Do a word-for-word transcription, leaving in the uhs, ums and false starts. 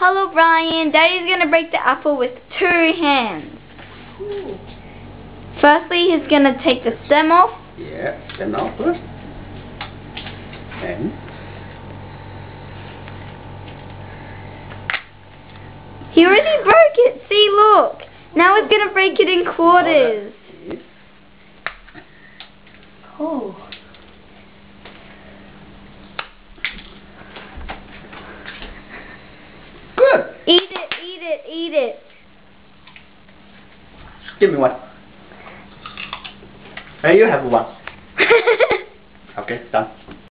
Hello, Brian. Daddy's gonna break the apple with two hands. Ooh. Firstly, he's gonna take the stem off. Yeah, stem off first. Then He already broke it. See, look. Now he's gonna break it in quarters. Oh. Good. Eat it, eat it, eat it. Give me one. Hey, you have one. Okay, done.